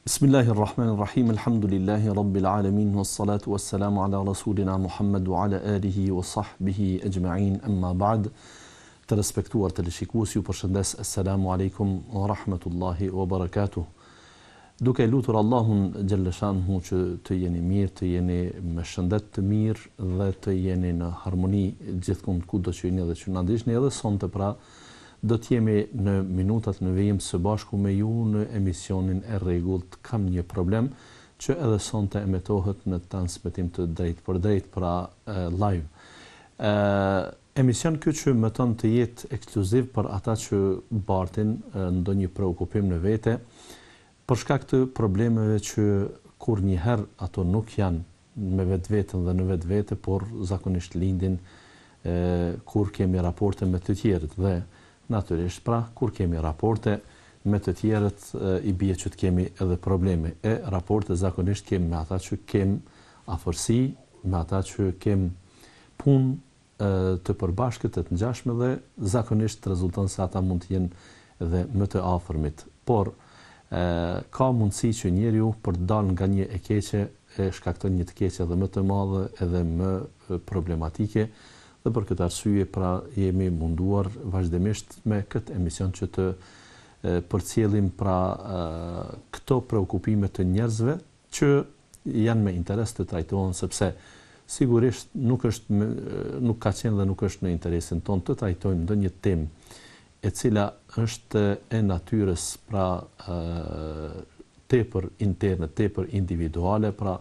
Bismillahirrahmanirrahim, alhamdulillahi rabbil alamin, wassalatu wassalamu ala rasulina Muhammad wa ala alihi wa sahbihi ajma'in, amma ba'd. Të respektuar të lëshikues, ju përshëndes, assalamu alaikum wa rahmatullahi wa barakatuh. Duke lutur Allahun xhalleshanhu që të jeni mirë, të jeni me shëndet të mirë dhe të jeni në harmoni gjithkund kudo që jeni dhe që na ndiqni, edhe sonte pra do të jemi në minutat në vijim së bashku me ju në emisionin e rregullt Kam një problem, që edhe sonte emetohet në transmetim të drejtë për drejtë, pra live. Emision ky që mëton të jetë ekskluziv për ata që bartin ndonjë preokupim në vete, për shkak të problemeve që kur njëherë ato nuk janë me vetveten dhe në vetvete, por zakonisht lindin kur kemi raporte me të tjerët dhe natyrisht, pra, kur kemi raporte me të tjerët, i bie që të kemi edhe probleme. E raporte zakonisht kemi me ata që kemi afërsi, me ata që kemi punë të përbashkët, të ngjashme dhe zakonisht rezulton se ata mund të jenë edhe më të afërmit. Por ka mundësi që njeriu për të dalë nga një e keqe e shkakton një të keqe edhe më të madhe edhe më problematike. Dhe për këtë arsye pra jemi munduar vazhdimisht me këtë emision që të përcjellim pra këto preokupime të njerëzve që janë me interes të trajtohen, sepse sigurisht nuk ka qenë dhe nuk është në interesin ton të trajtojmë ndonjë temë e cila është e natyrës pra tepër interne, tepër individuale, pra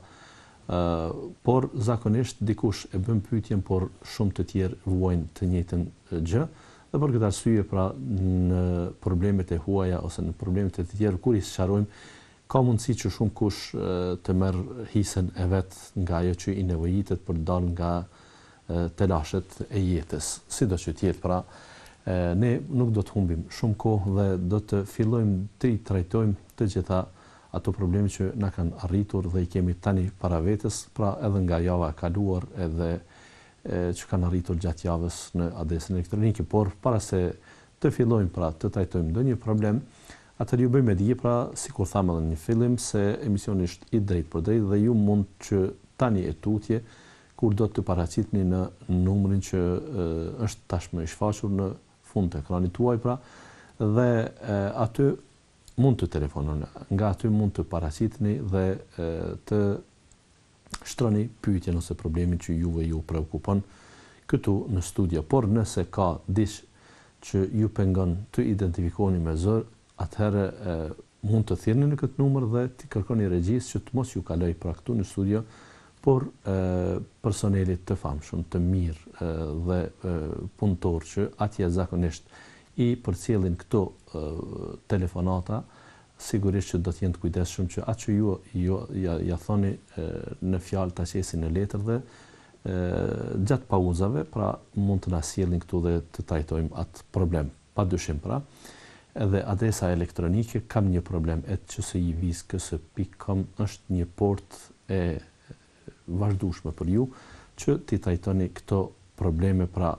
por zakonisht dikush e bën pyetjen, por shumë të tjerë vuajnë të njëjtën gjë, dhe për këtë arsye pra në problemet e huaja ose në problemet e të tjerë kur i sqarojmë, ka mundësi që shumë kush të merr hisën e vet nga ajo që i nevojitet për të dalë nga telashet e jetës. Sido që të jetë pra, ne nuk do të humbim shumë kohë dhe do të fillojmë të i trajtojmë të gjitha ato probleme që na kanë arritur dhe i kemi tani para vetes, pra edhe nga java e kaluar edhe që kanë arritur gjatë javës në adresën elektronike. Por para se të fillojmë pra të trajtojmë ndonjë problem, atëherë ju bëjmë dije, pra sikur thamë edhe në fillim, se emisioni është i drejtë për drejtë dhe ju mund që tani e tutje kur do të paraqitni në numrin që është tashmë i shfaqur në fund të ekranit tuaj, pra dhe aty mund të telefononi, nga aty mund të paraqitni dhe të shtroni pyetjen ose problemin që juve ju preokupon këtu në studio. Por nëse ka diç që ju pengon të identifikoni me zër, atëherë mund të thirrni në këtë numër dhe të kërkoni regjistë që të mos ju kaloj pra këtu në studio, por personelit të famshëm, të mirë dhe punëtor që atje zakonisht i përcjellin këto telefonata, sigurisht që do të jenë të kujdesshëm që atë që ju ja thoni në fjalë ta qesin në letër dhe gjatë pauzave, pra mund të na sjellin këtu dhe të trajtojmë atë problem. Padyshim pra, edhe adresa elektronike kam një problem @csiviz.com është një portë e vazhdueshme për ju që ti trajtoni këto probleme, pra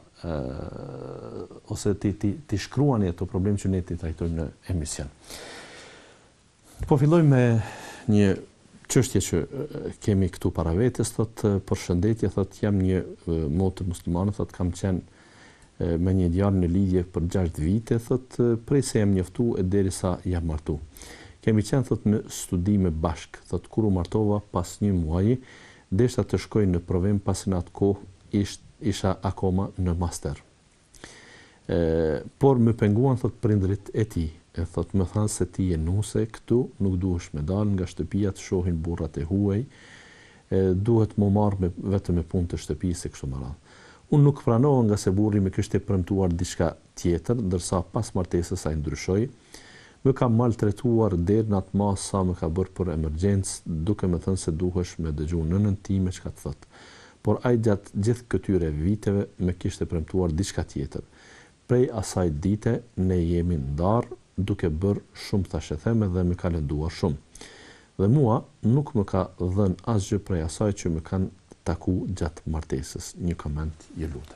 ose ti shkruani ato probleme që ne ti trajtojmë në emision. Po filloj me një çështje që kemi këtu para vetes, thotë përshëndetje, thotë jam një motër muslimane, thotë kam qenë me një djalë në lidhje për 6 vite, thotë prej se jam njoftu e derisa jam martu. Kemi qenë thotë në studime bashk, thotë kur u martova pas 1 muaji, deshta të shkoj në provim pasi në atë kohë isha akoma në master. Por më penguan thot prindrit e tij, e thot më thanë se ti je nuse këtu, nuk duhesh me dal nga shtëpia të shohin burrat e huaj, duhet më marr vetëm me punë të shtëpisë e kështu me radhë. Unë nuk pranova nga se burri më kishte premtuar diçka tjetër, ndërsa pas martesës ai ndryshoi. Më ka maltretuar deri në atë mas sa më ka bërë për emergjencë, duke më thënë se duhesh me dëgju nënën time çka të thot. Por ai gjatë gjithë këtyre viteve më kishte premtuar diçka tjetër. Prej asaj dite ne jemi ndarë, duke bërë shumë thashetheme dhe më ka lënduar shumë. Dhe mua nuk më ka dhënë asgjë prej asaj që më kanë taku gjatë martesës. Një koment, ju lutem.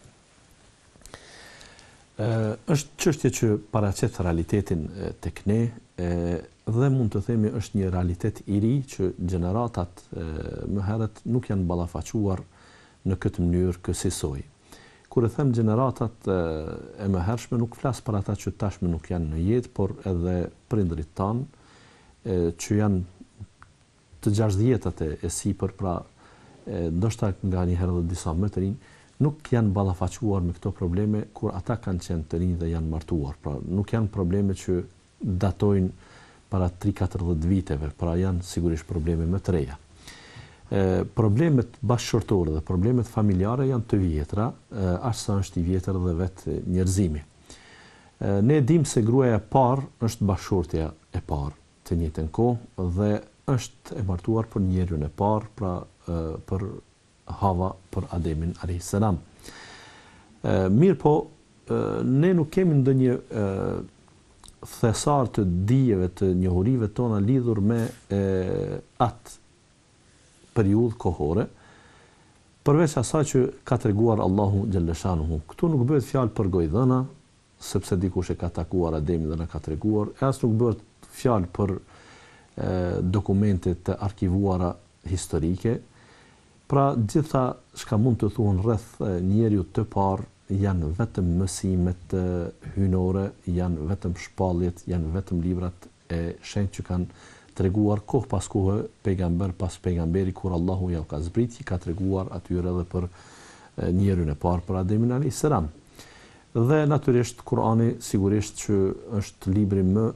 Është çështje që paraqet realitetin tek ne, dhe mund të themi është një realitet i ri që gjeneratat më herët nuk janë ballafaquar në këtë mënyrë kësaj. Kur e them gjeneratat e mëhershme, nuk flas për ata që tashmë nuk janë në jetë, por edhe prindrit tanë që janë të 60-tat e sipër, pra ndoshta nga një herë dhe disa më të rinj, nuk janë ballafaquar me këto probleme kur ata kanë qenë të rinj dhe janë martuar. Pra nuk janë probleme që datojnë para 3-40 viteve, pra janë sigurisht probleme më të reja. Problemet bashkëshortore dhe problemet familjare janë të vjetra, aq sa është i vjetër dhe vetë njerëzimi. Ne dim se gruaja e parë është bashkëshortja e parë të njëjtën kohë dhe është e martuar për njeriun e parë, pra për Hava, për Ademin alayhis salam. Mirë po, ne nuk kemi ndonjë thesar të dijeve, të njohurive tona lidhur me atë periudhë kohore, përveç asaj që ka treguar Allahu xhallashanuhu. Këtu nuk bëhet fjalë për gojdhëna, sepse dikush e ka takuar Ademin dhe na ka treguar, as nuk bëhet fjalë për dokumente të arkivuara historike. Pra gjitha çka mund të thuhen rreth njeriu të parë janë vetëm mësimet hyjnore, janë vetëm shpalljet, janë vetëm librat e shenjtë që kanë treguar kohë pas kohë, pejgamber pas pejgamberi, kur Allahu ja ka zbriti, ka treguar atyre edhe për njeriun e parë, për Ademin alayhis salam. Dhe natyrisht Kurani sigurisht që është libri më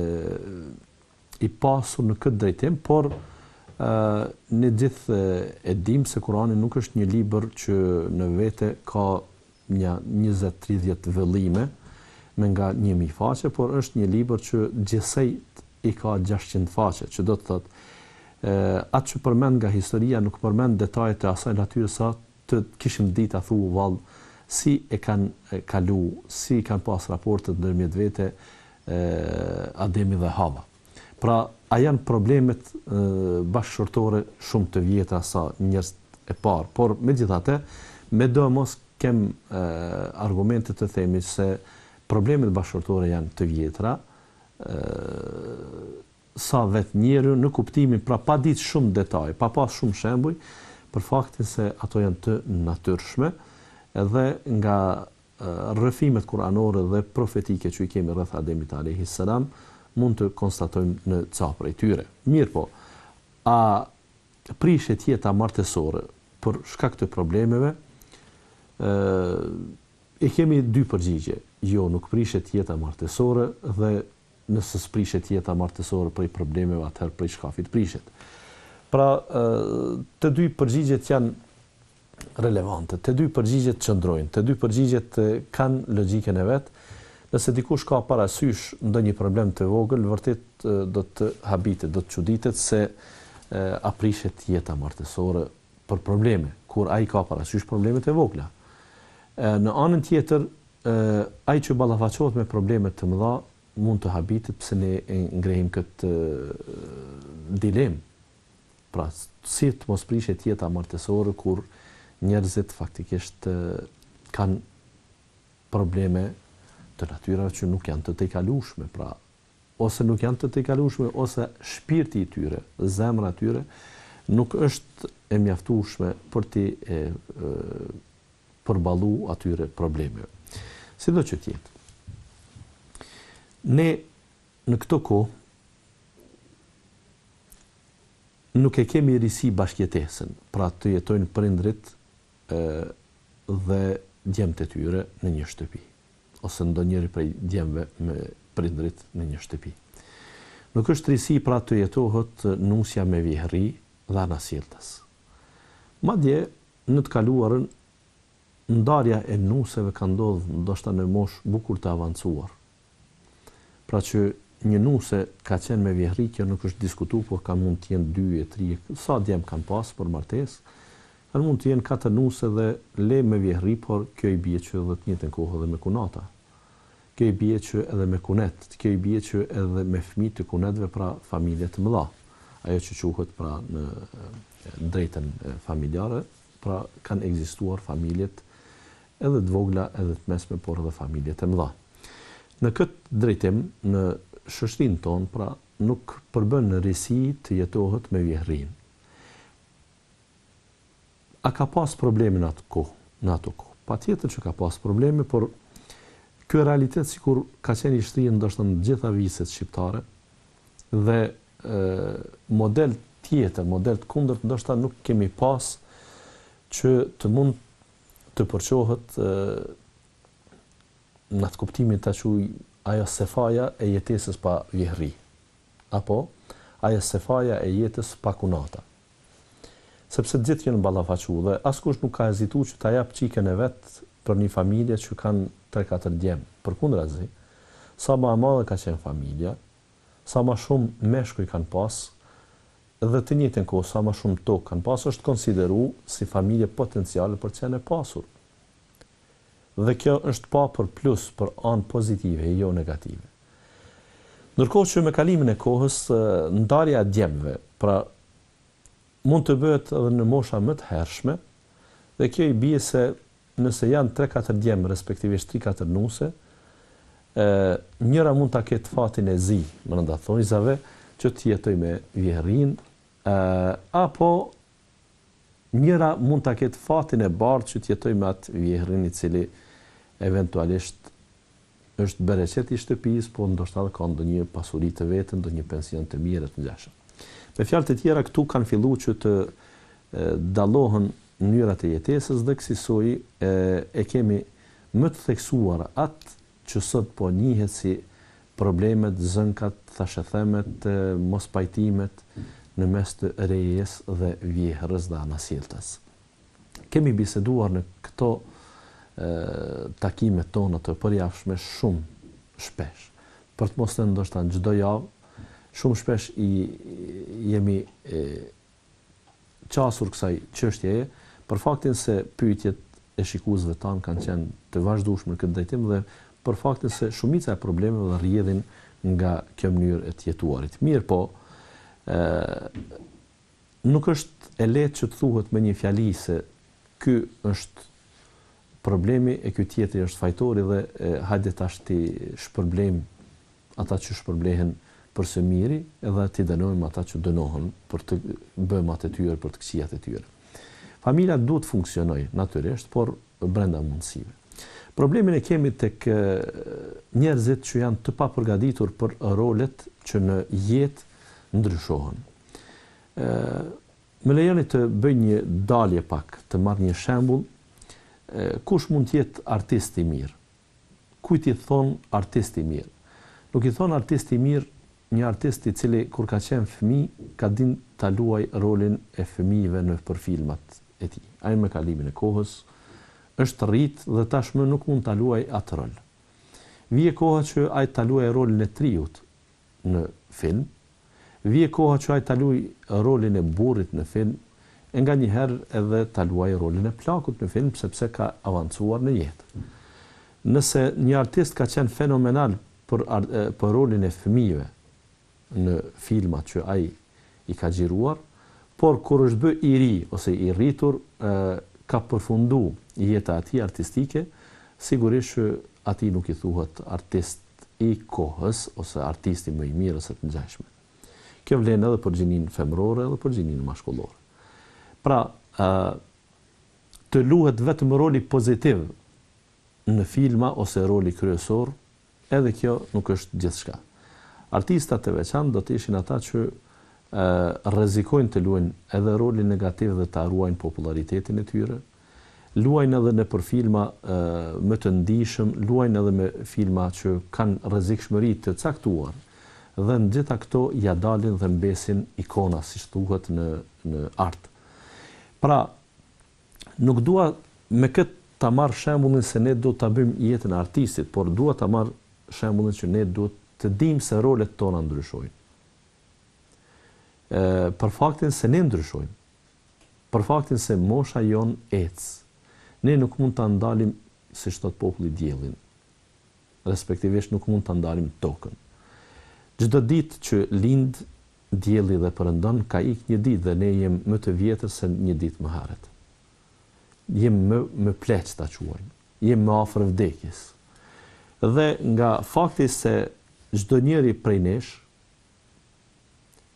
i pasur në këtë drejtim, por ne gjithë e dim se Kurani nuk është një libër që në vete ka një 20-30 vëllime me nga 1000 faqe, por është një libër që gjithsejt i ka 600 faqe, që do të thotë atë që përmend nga historia nuk përmend detajet e asaj natyre sa të kishim ditë a thu vallë si e kanë kalu, si kanë pas raportet ndërmjet vete Ademi dhe Hava. Pra, a janë problemet bashkëshortore shumë të vjetra sa njerëz e parë, por megjithatë, me do mos kem argumente të themi se problemet bashkëshortore janë të vjetra, sa vetë njeriu në kuptimin, pra pa ditë shumë detaj, pa pas shumë shembuj, për faktin se ato janë të natyrshme, edhe nga rrëfimet kuranore dhe profetike që i kemi rreth Ademit alayhis salam, mund të konstatojmë në ca prej tyre. Mirë po, a prishet jeta martesore për shkak të problemeve? E kemi dy përgjigje. Jo, nuk prishet jeta martesore, dhe nëse s'prishet jeta martesore prej problemeve, atëherë prej shkafit prishet. Pra, të dy përgjigjet janë relevante, të dy përgjigjet qëndrojnë, të dy përgjigjet kanë logjikën e vet. Nëse dikush ka parasysh ndonjë problem të vogël, vërtet do të habitet, do të çuditet se a prishet jeta martesore për probleme, kur ai ka parasysh problemet e vogla. Në anën tjetër, ai që ballafaqohet me probleme të mëdha mund të habitet pse ne ngrehim këtë dilemë. Pra, si të mos prishet jeta martesore kur njerëzit faktikisht kanë probleme të natyrave që nuk janë të tejkalueshme, pra ose nuk janë të tejkalueshme, ose shpirti i tyre, zemra e tyre nuk është e mjaftueshme për të përballuar atyre problemeve. Sido që të jetë. Ne në këtë kohë nuk e kemi risi bashkëjetesën, pra të jetojnë prindrit dhe djemtë e tyre në një shtëpi, ose ndonjëri prej djemve me prindrit në një shtëpi. Nuk është risi pra të jetohet nusja me vjehri dhe anasjelltas. Madje në të kaluarën ndarja e nuseve ka ndodhur ndoshta në moshë bukur të avancuar. Pra që një nuse ka qenë me vjehri, kjo nuk është diskutuar, por ka mund të jenë 2, 3, sa djem kanë pas për martesë, kanë mund të jenë 4 nuse dhe le me vjehri, por kjo i bie që edhe të njëjtën kohë edhe me kunata. Kjo i bie që edhe me kunet, kjo i bie që edhe me fëmijë të kunetve, pra familje të mëdha. Ajo që quhet pra në drejtën familjare, pra kanë ekzistuar familjet edhe të vogla, edhe të mesme, por edhe familjet e mëdha. Në këtë drejtim, në shoqërinë tonë, pra nuk përbën risi të jetohet me vjehrin. A ka pas probleme në atë kohë? Pa tjetër që ka pas probleme, por kjo realitet sikur ka qenë i shtrihur ndoshta në gjitha viset shqiptare dhe model tjetër, model të kundërt ndoshta nuk kemi pas që të mund të përqohet në atë kuptimin të quaj ajo sefaja e jetesës pa vjehri, apo ajo sefaja e jetës pa kunata. Sepse të gjithë janë ballafaqu dhe askush nuk ka hezituar që ta jap çikën e vet për një familje që kanë 3-4 djem. Përkundrazi, sa më e madhe ka qenë familja, sa më shumë meshkuj kanë pas, dhe të njëjtën kohë sa më shumë tokë kanë pas, është konsideruar si familje potenciale për të qenë e pasur. Dhe kjo është pa për plus, për anë pozitive, jo negative. Ndërkohë që me kalimin e kohës, ndarja e djemve, pra mund të bëhet edhe në mosha më të hershme, dhe kjo i bie se nëse janë 3-4 djem, respektivisht 3-4 nuse, njëra mund ta ketë fatin e zi, brenda thonjzave, që të jetoj me vjehrin, apo njëra mund ta ketë fatin e bardhë që të jetoj me atë vjehrin i cili eventualisht është bereqet i shtëpisë, po ndoshta edhe ka ndonjë pasuri të vetën, ndonjë pension të mirë të ngjashëm. Me fjalë të tjera, këtu kanë filluar që të dallohen mënyrat e jetesës dhe kësaj e kemi më të theksuar atë që sot po njihet si problemet, zënkat, thashethemet, mospajtimet në mes të rejes dhe vjehrës dhe anasjeltës. Kemi biseduar në këto takimet tona të përjashme shumë shpesh. Për të mos thënë ndoshta çdo javë, shumë shpesh jemi qasur kësaj çështjeje për faktin se pyetjet e shikuesve tanë kanë qenë të vazhdueshme në këtë drejtim dhe për faktin se shumica e problemeve rrjedhin nga kjo mënyrë e të jetuarit. Mirë po, nuk është e lehtë që të thuhet me një fjali se ky është problemi e ky tjetri është fajtori dhe hajde tash ti shpërblejmë ata që shpërblehen për së miri edhe ti dënojmë ata që dënohen për të bëjmë atë e tyre, për të këqijat e tyre. Familja duhet funksionojë natyrisht, por brenda mundësive. Problemin e kemi tek njerëzit që janë të papërgatitur për rolet që në jetë ndryshohen. Më lejoni të bëj një dalje pak, të marr një shembull. Kush mund të jetë artist i mirë? Kujt i thon artist i mirë? Nuk i thon artist i mirë një artist i cili kur ka qenë fëmijë ka din ta luaj rolin e fëmijëve në për filmat e tij. Ai me kalimin e kohës është rrit dhe tashmë nuk mund ta luaj atë rol. Vije koha që ai ta luaj rolin e triut në film, vije koha që ai ta luaj rolin e burrit në film, e nga njëherë edhe ta luaj rolin e plakut në film, sepse ka avancuar në jetë. Nëse një artist ka qenë fenomenal për rolin e fëmijëve në filmat që ai i ka xhiruar, por kur është bë i ri ose i rritur, ka përfundu jeta e tij artistike, sigurisht që atij nuk i thuhet artist i kohës ose artisti më i mirë ose të ngjashëm. Kjo vlen edhe për gjinin femërore edhe për gjinin mashkullore. Pra, të luhet vetëm roli pozitiv në filma ose roli kryesor, edhe kjo nuk është gjithçka. Artistat e veçantë do të ishin ata që rrezikojnë të luajnë edhe rolin negativ dhe ta ruajnë popularitetin e tyre, luajnë edhe në për filma më të ndihshëm, luajnë edhe me filma që kanë rrezikshmëri të caktuar, dhe në gjitha këto ja dalin dhe mbesin ikona, siç thuhet në art. Pra, nuk dua me këtë ta marr shembullin se ne do ta bëjmë jetën e artistit, por dua ta marr shembullin që ne duhet të dimë se rolet tona ndryshojnë. Për faktin se ne ndryshojmë, për faktin se mosha jon ecë, ne nuk mund ta ndalim siç thot populli diellin, respektivisht nuk mund ta ndalim tokën. Çdo ditë që lind dielli dhe perëndon ka ik një ditë dhe ne jem më të vjetër se një ditë më herët. Jem më pleq ta quajmë, jem më afër vdekjes. Dhe nga fakti se çdo njeri prej nesh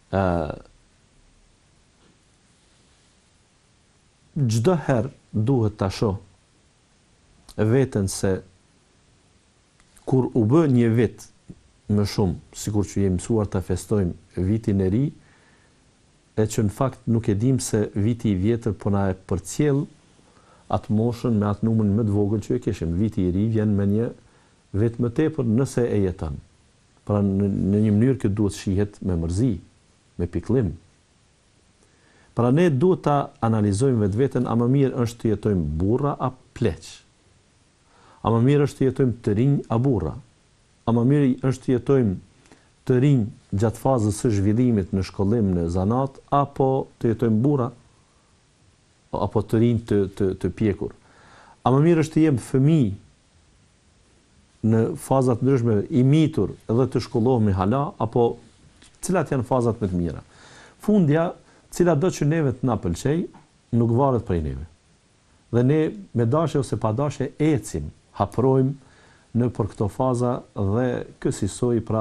Çdo herë duhet ta shoh veten se kur u bë një vit më shumë, sikur që jemi mësuar ta festojmë vitin e ri, e që në fakt nuk e dim se viti i vjetër po na e përcjell atë moshën me atë numrin më të vogël që e kishim. Viti i ri vjen me një vit më tepër nëse e jeton. Pra në një mënyrë që duhet shihet me mërzi, me pikëllim. Pra ne duhet ta analizojmë vetveten, a më mirë është të jetojmë burra a pleq? A më mirë është të jetojmë të rinj a burra? A më mirë është të jetojmë të rinj gjatë fazës së zhvillimit në shkollim, në zanat, apo të jetojmë burra? Apo të rinj të pjekur? A më mirë është të jemi fëmijë në fazat ndryshme, i mitur edhe të shkollohemi hala, apo cilat janë fazat më të mira? Fundja, cila do që neve të na pëlqej, nuk varet prej neve. Dhe ne me dashje ose pa dashje ecim, haprojmë në për këto faza dhe kësaj pra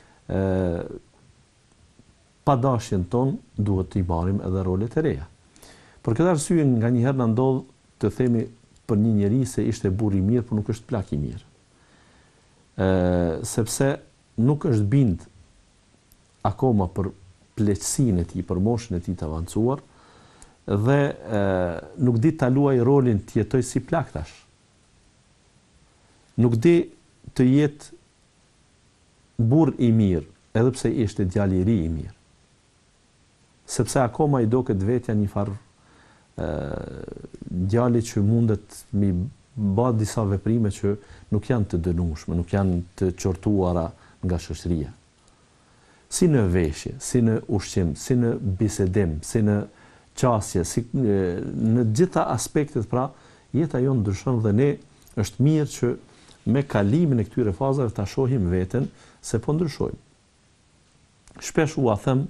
pa dashjen ton duhet të i marrim edhe rolet e reja. Për këtë arsye nganjëherë na ndodh të themi për një njeri se ishte burr i mirë, por nuk është plak i mirë. Sepse nuk është bind akoma për pleqësinë e tij, për moshën e tij të avancuar dhe nuk di ta luajë rolin të jetoj si plak tash. Nuk di të jetë burr i mirë, edhe pse ishte djalë i ri i mirë. Sepse akoma i doket vetja një farë djali që mundet mi bë disa veprime që nuk janë të dënueshme, nuk janë të qortuara nga shoqëria. Si në veshje, si në ushqim, si në bisedim, si në qasje, si në gjitha aspektet, pra jeta jonë ndryshon dhe ne është mirë që me kalimin e këtyre fazave ta shohim veten se po ndryshojmë. Shpesh u a them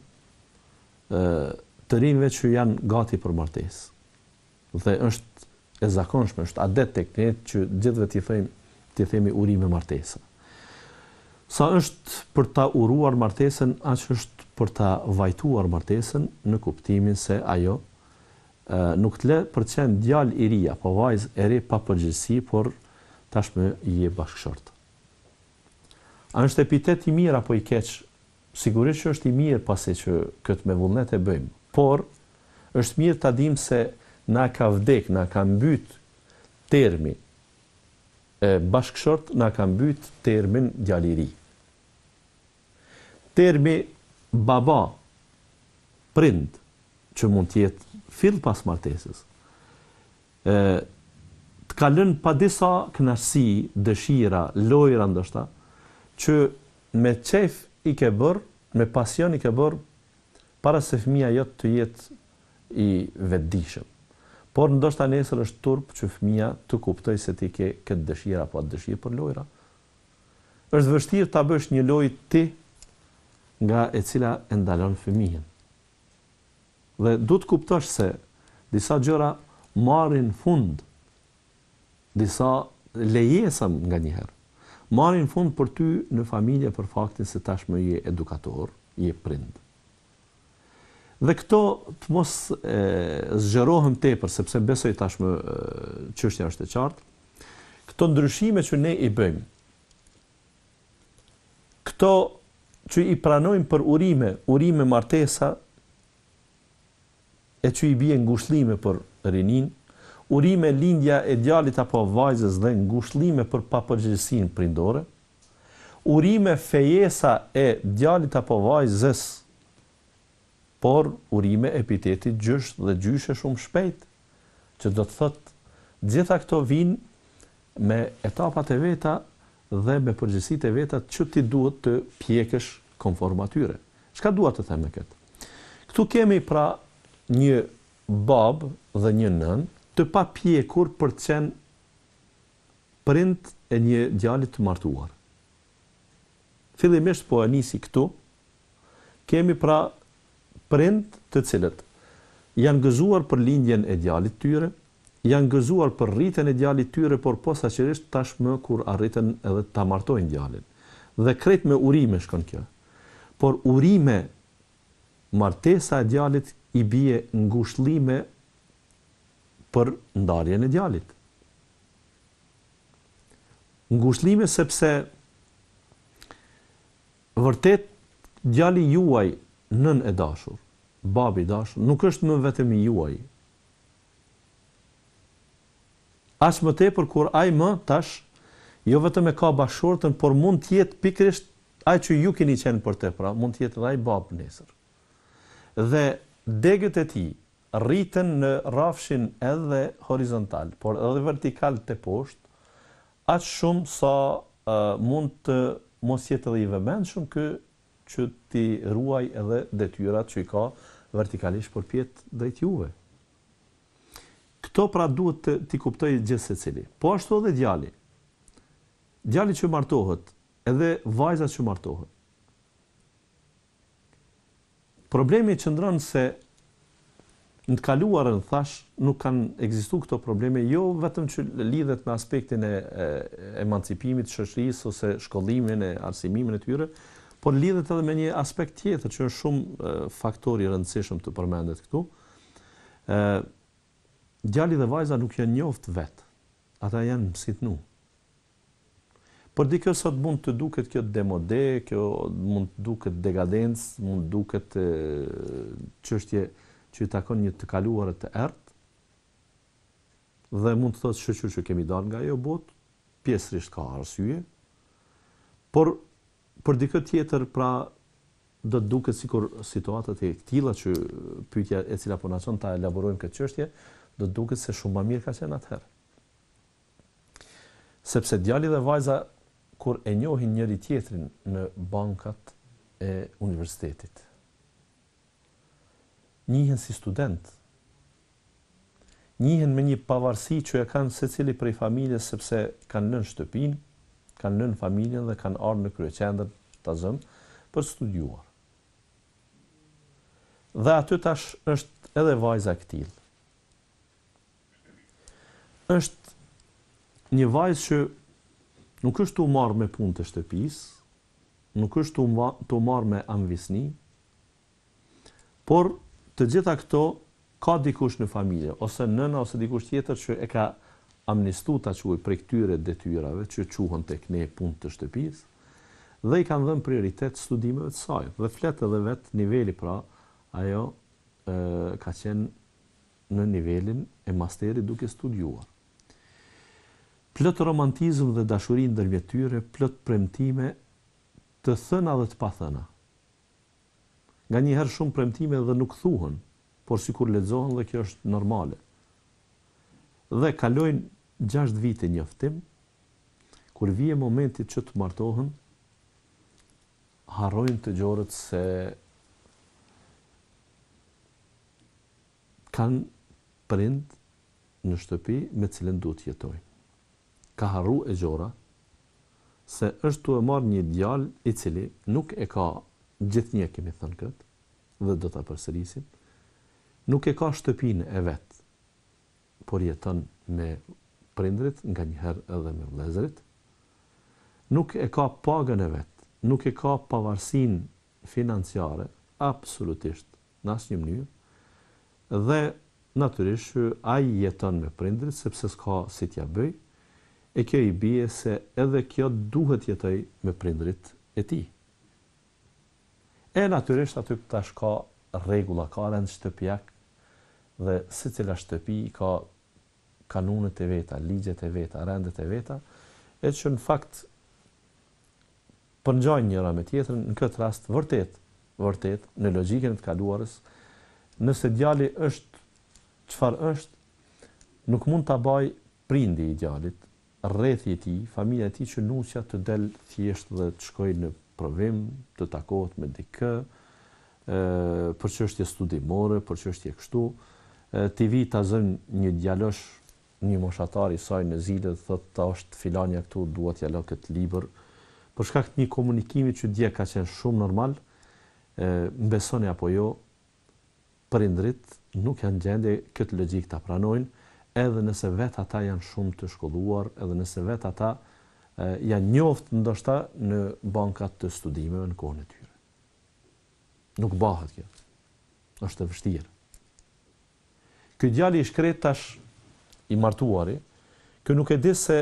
të rinjve që janë gati për martesë. Dhe është e zakonshme, është adet tek ne që gjithëve t'i themi urime martesa. Sa është për ta uruar martesën, aq është për ta vajtuar martesën në kuptimin se ajo nuk të le për të qenë djalë i ri apo vajzë e re pa përgjegjësi, por tashmë i je bashkëshort. A është epitet i mirë apo i keq? Sigurisht që është i mirë pasi që këtë me vullnet e bëjmë, por është mirë ta dim se na ka vdek, na ka mbyt termi bashkëshort, na ka mbyt termin djalë i ri. Termi baba, prind, që mund të jetë fill pas martesës, të ka lënë pa disa kënaqësi, dëshira, lojra ndoshta, që me qef i ke bërë, me pasion i ke bërë, para se fëmia jot të jetë i vetëdijshëm. Por ndoshta nesër është turp që fëmia të kuptoj se ti ke këtë dëshirë apo atë dëshirë për lojra. Është vështirë ta bësh një lojë ti nga e cila e ndalon fëmijën. Dhe duhet të kuptosh se disa gjëra marrin fund, disa lejesa nganjëherë marrin fund për ty në familje për faktin se tashmë je edukator, je prind. Dhe këto të mos zgjerohem tepër, sepse besoj tashmë çështja është e qartë. Këto ndryshime që ne i bëjmë, këto që i pranojmë për urime martesa, e që i bie ngushëllime për rinin, urime lindja e djalit apo vajzës dhe ngushëllime për papërgjegjësinë prindore, urime fejesa e djalit apo vajzës, por urime epitetit gjysh dhe gjyshe shumë shpejt, që do të thotë gjitha këto vinë me etapat e veta dhe me përgjegjësitë e veta që ti duhet të pjekësh konform atyre. Çka dua të them me këtë? Këtu kemi pra një babë dhe një nën të pa pjekur për të qenë prind e një djalit të martuar. Fillimisht po e nisi këtu, kemi pra prind të cilët janë gëzuar për lindjen e djalit tyre, janë gëzuar për rritjen e djalit tyre, por posaçërisht tashmë kur arritën edhe ta martojnë djalin. Dhe krejt me urime shkon kjo. Por urime martesa e djalit i bie ngushëllime për ndarjen e djalit. Ngushëllime sepse vërtet djali juaj, nën e dashur, babi i dashur, nuk është më vetëm i juaj. As më tepër kur ai më tash jo vetëm e ka bashortën, por mund të jetë pikërisht ai që ju keni qenë për te, pra mund të jetë edhe ai bab nesër. Dhe degët e tij rriten në rrafshin edhe horizontal, por edhe vertikal të poshtë, aq shumë sa mund të mos jetë edhe i vëmendshëm ky që ti ruaj edhe detyrat që i ka vertikalisht përpjet drejt juve. Këto pra duhet t'i kuptoj gjithë secili. Po ashtu edhe djali. Djali që martohet, edhe vajzat që martohet. Problemi qëndron se në të kaluarën, thash, nuk kanë ekzistuar këto probleme, jo vetëm që lidhet me aspektin e emancipimit të shoqërisë ose shkollimin e arsimimin e tyre, por lidhet edhe me një aspekt tjetër që është shumë faktor i rëndësishëm të përmendet këtu. Djali dhe vajza nuk janë njoft vetë. Ata janë mësitnu. Por dikë sot mund të duket kjo demode, kjo mund të duket degadencë, mund të duket çështje që i takon një të kaluarë të errët, dhe mund të thotë shoqëri që kemi dalë nga ajo botë, pjesërisht ka arsye, por për dikë tjetër pra do të duket sikur situatat e tilla që pyetja e cila po na çon ta elaborojmë këtë çështje, do të duket se shumë më mirë ka qenë atëherë. Sepse djali dhe vajza kur e njohin njëri tjetrin në bankat e universitetit, njihen si student, njihen me një pavarësi që e kanë secili prej familjes sepse kanë lënë shtëpinë, kanë lënë familjen dhe kanë ardhur në kryeqendër ta zëm për studiuar. Dhe aty tash është edhe vajza e këtij. Është një vajzë që nuk është të marrë me punë të shtëpisë, nuk është të marrë me amvisni, por të gjitha këto ka dikush në familje, ose nëna ose dikush tjetër që e ka amnistu ta quaj prej këtyre detyrave që quhen tek ne punë të shtëpisë, dhe i kanë dhënë prioritet studimeve të saj. Dhe flet edhe vet niveli, pra ajo ka qenë në nivelin e masterit duke studiuar. Plot romantizëm dhe dashuri ndërmjet tyre, plot premtime të thëna dhe të pathëna. Nga njëherë shumë premtime dhe nuk thuhen, por sikur lexohen dhe kjo është normale. Dhe kalojnë 6 vite njoftim, kur vije momenti që të martohen, harrojnë të gjorët se kanë prind në shtëpi me cilën duhet jetojnë. Ka harru e gjora se është të e marrë një djalë i cili nuk e ka gjithnjë kemi thënë këtë, dhe do ta përsërisim, nuk e ka shtëpinë e vet, por jeton me prindrit, nganjëherë edhe me vëllezërit, nuk e ka pagën e vet, nuk e ka pavarësinë financiare, absolutisht në asnjë mënyrë, dhe natyrisht ai jeton me prindrit sepse s'ka si t'ja bëj, e kjo i bie se edhe kjo duhet jetoj me prindrit e tij. E natyrisht aty tash ka rregulla, ka rend shtëpiak, dhe secila shtëpi ka kanunet e veta, ligjet e veta, rendet e veta, e që në fakt përngjajnë njëra me tjetrën, në këtë rast vërtet në logjikën e të kaluarës, nëse djali është çfarë është, nuk mund ta baj prindi i djalit, rrethi i tij, familja e tij që nusja të del thjesht dhe të shkojë në provim, të takohet me dikë, për çështje studimore, për çështje kështu, ti vi ta zën një djalosh, një moshatar i saj në zile dhe thotë ta është filania këtu, duhet t'ja lë këtë libër, për shkak të një komunikimi që dje ka qenë shumë normal, mbesoni apo jo, prindrit nuk janë gjendje këtë logjik ta pranojnë, edhe nëse vet ata janë shumë të shkolluar, edhe nëse vet ata janë njoft ndoshta në bankat të studimeve në kohën e tyre. Nuk bëhet kjo. është e vështirë. Ky djali i shkret tash i martuari, kë nuk e di se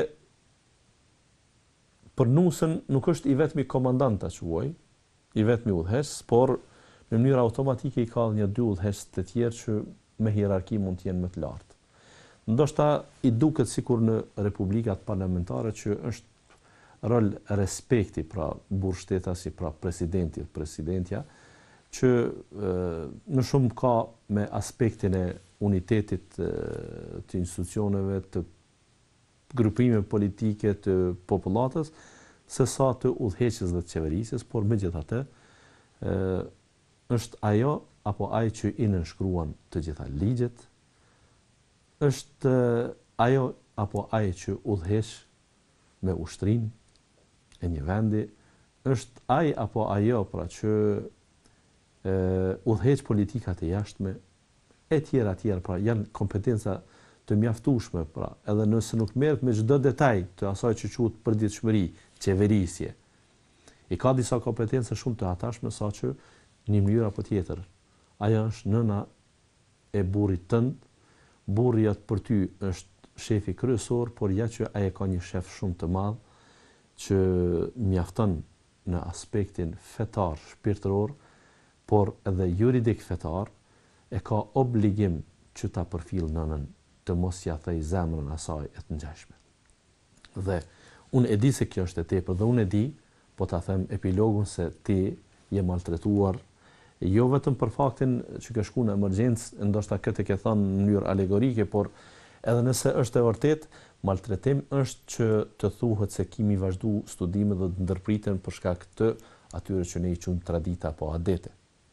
për nusën nuk është i vetmi komandant ta quaj, i vetmi udhëhes, por në mënyrë automatike i ka një dy udhëhes të tjerë që me hierarki mund të jenë më të lartë. Ndoshta i duket sikur në republikat parlamentare që është rol respekti pra burgshtetas pra presidenti, presidentja, që në shumë ka me aspektin e unitetit të institucioneve, të grupime politike të popullatës, se sa të udhëheqjes dhe të qeverisjes, por megjithatë është ajo apo ai që i nënshkruan të gjitha ligjet, është ajo apo ai që udhëheq me ushtrinë e një vendi, është ai apo ajo pra që udhëheq politikat e jashtme, e tjera pra janë kompetenca të mjaftueshme pra, edhe nëse nuk merret me çdo detaj të asaj që quhet përditshmëri, qeverisje. I ka disa kompetenca shumë të hatashme sa që një mënyrë apo tjetër. Ajo është nëna e burrit tënd, burri atë për ty është shefi kryesor, por ja që ai ka një shef shumë të madh që mjafton në aspektin fetar, shpirtëror, por edhe juridik fetar, e ka obligim që ta përfill nënën të mos ja thej zemrën asaj e të ngjashme. Dhe unë e di se kjo është e tepër dhe unë e di, po ta them epilogun se ti je maltretuar, jo vetëm për faktin që ke shku në emergjencë, ndoshta këtë ke thënë në mënyrë alegorike, por edhe nëse është e vërtet, maltretim është që të thuhet se kimi vazhdu studimet dhe të ndërpriten për shkak të atyre që ne i quajmë tradita apo adete.